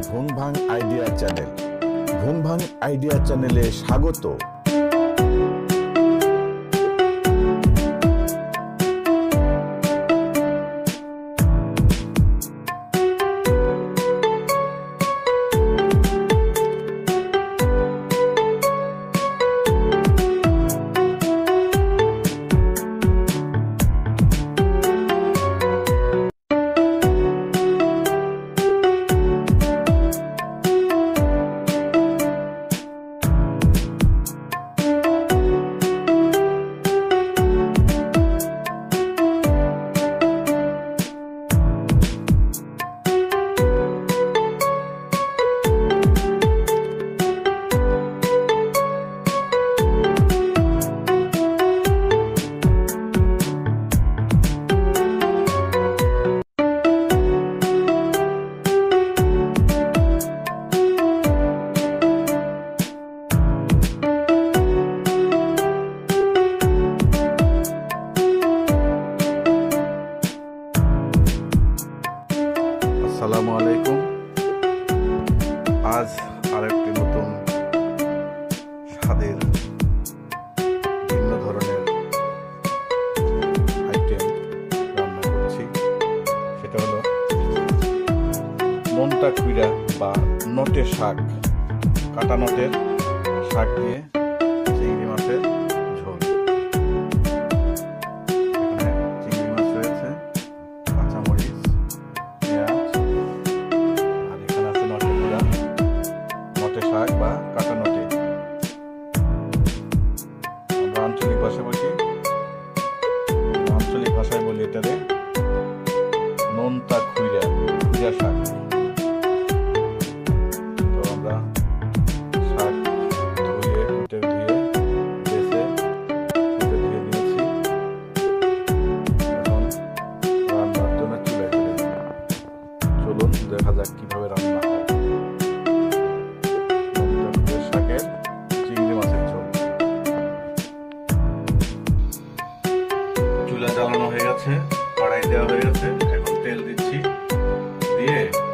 ভুংভাং idea channel. ভুংভাং idea চ্যানেলে স্বাগত। আসসালামু আলাইকুম। আজ আরেকটি নতুন স্বাদের ভিন্ন ধরনের আইটেম রান্না করছি। সেটা হলো নোনতা কুইড়া বা নটের শাক, কাটা নটের শাক দিয়ে চিংড়ি মাছের ঝোল। এখানে চিংড়ি মাছ রয়েছে, কাঁচামরিচ, শাক বা কাটা নটে। আমরা আঞ্চলিক ভাষায় বলি, আঞ্চলিক ভাষায় বলি এটারে নোনতা খুইরা শাক। তো আমরা শাক ধুয়ে কুটে ধুয়ে বেছে কুটে ধুয়ে নিয়েছি। এখন রান্নার জন্য চুলায় চলে যাব। চলুন দেখা যাক কিভাবে রান্না হয়। চুলা জ্বালানো হয়ে গেছে, কড়াই দেওয়া হয়ে গেছে। এখন তেল দিচ্ছি, দিয়ে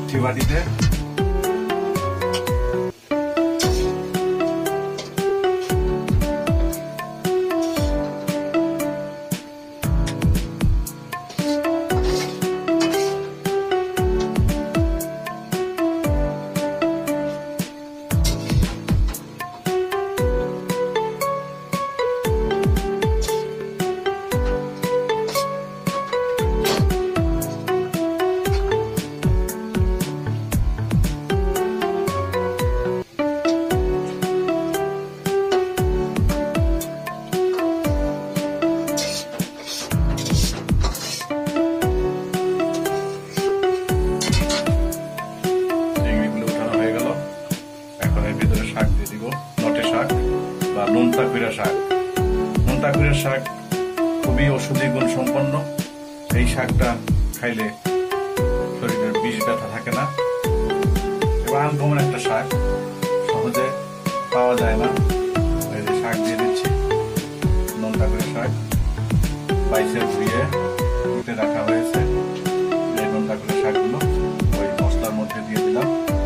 দিচ্ছি বাটিতে। নোনতা শাক খুবই ঔষধি গুণ সম্পন্ন। এই শাকটা খাইলে শরীরের বিষ ব্যথা থাকে না এবং আনকমন একটা শাক, সহজে পাওয়া যায় না। এই যে শাক দিয়ে দিচ্ছি, নোনতা শাক বাইসে ধুয়ে ধুতে রাখা হয়েছে। এই নোনতা শাকগুলো ওই মশলার মধ্যে দিয়ে দিলাম।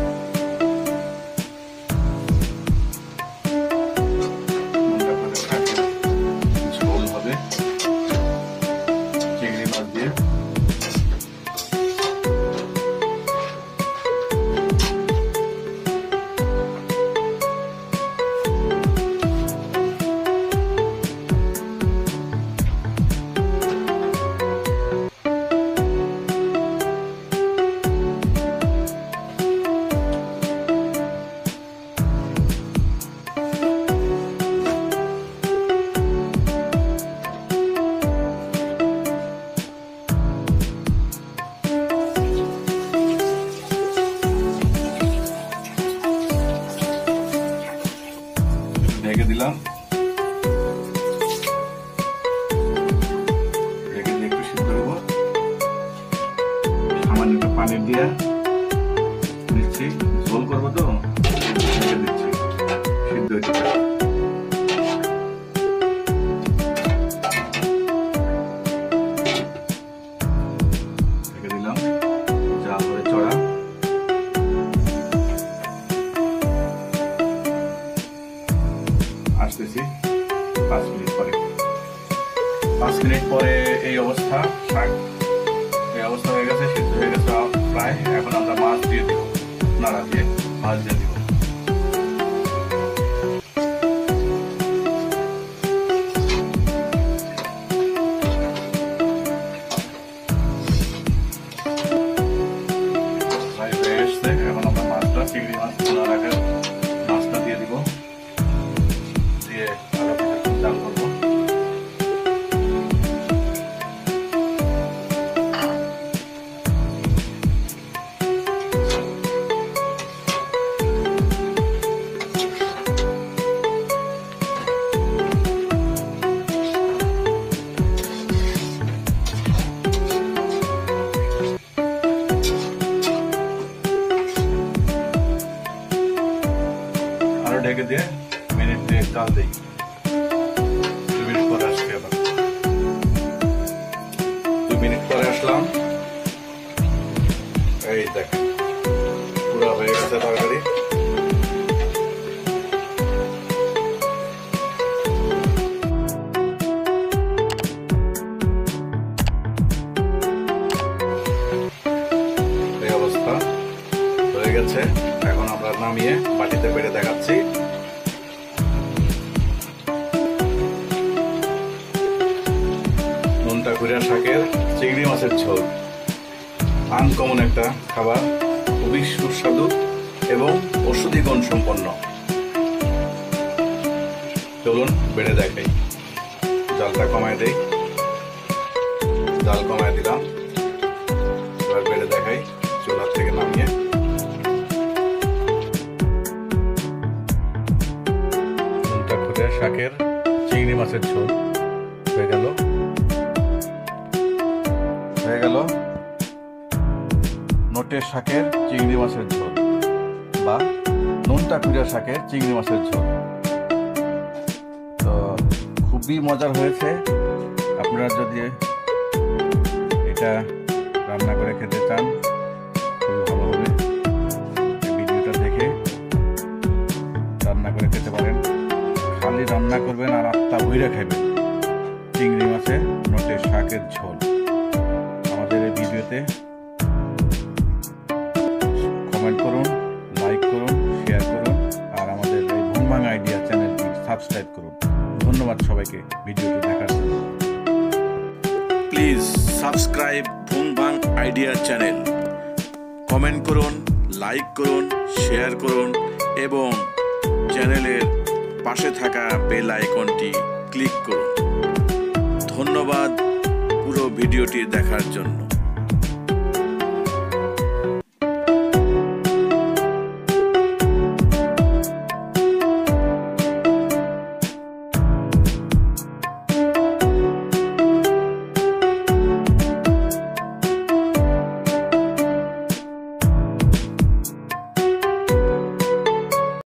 ঢেকে দিলাম, ঢেকে দিয়ে একটু সিদ্ধ করব। সামান্য একটু পানি দিয়ে দিচ্ছি, ঝোল করবো তো ঢেকে দিচ্ছি, সিদ্ধ হতে পারে। ঢেকে দিলাম, জাল হয়ে চড়া। আসতেছি 5 মিনিট পরে। 5 মিনিট পরে এই অবস্থা, শাক এই অবস্থা হয়ে গেছে, সিদ্ধ হয়ে গেছে প্রায়। এখন আমরা মাছ দিয়ে দিব, নাড়া দিয়ে মাছ দিয়ে দিব। হয়ে এসছে, এখন আমরা মাছটা, চিংড়ি মাছ পোনা রাখে মাছটা দিয়ে দিব, দিয়ে আরো কিছুক্ষণ জাল করবো। ঢেকে দিয়ে মিনিট দিয়ে জাল দিই। 2 মিনিট পরে আসছি আবার। 2 মিনিট পরে আসলাম, এই দেখেন পুরো হয়ে গেছে তরকারি। এই অবস্থা হয়ে গেছে। এখন আমরা নামিয়ে বাটিতে বেড়ে দেখাচ্ছি। নোনতা শাকের চিংড়ি মাছের ঝোল, আনকমন একটা খাবার, খুবই সুস্বাদু এবং ঔষধি গুণ সম্পন্ন। চলুন বেড়ে দেখাই। জালটা কমায় দেই, জাল কমায় দিলাম। এবার বেড়ে দেখাই চুলার থেকে নামিয়ে। নোনতা শাকের চিংড়ি মাছের ঝোল হয়ে গেল। নোটে শাকের চিংড়ি মাছের ঝোল বা নোনতা শাকের চিংড়ি মাছের ঝোল। তো খুবই মজার হয়েছে। আপনারা যদি এটা রান্না করে খেতে চান খুবই ভালো হবে। রান্না করবেন আর আত্মা বইরা খাবেন। চিংড়ি মাছের নোটে শাকের ঝোল। আমাদের এই ভিডিওতে কমেন্ট করুন, লাইক করুন, শেয়ার করুন আর আমাদের এই ভুংভাং আইডিয়া চ্যানেলটি সাবস্ক্রাইব করুন। ধন্যবাদ সবাইকে ভিডিওটি দেখার জন্য। প্লিজ সাবস্ক্রাইব ভুংভাং আইডিয়া চ্যানেল। কমেন্ট করুন, লাইক করুন, শেয়ার করুন এবং চ্যানেলের পাশে থাকা বেল আইকনটি ক্লিক করুন। ধন্যবাদ পুরো ভিডিওটি দেখার জন্য।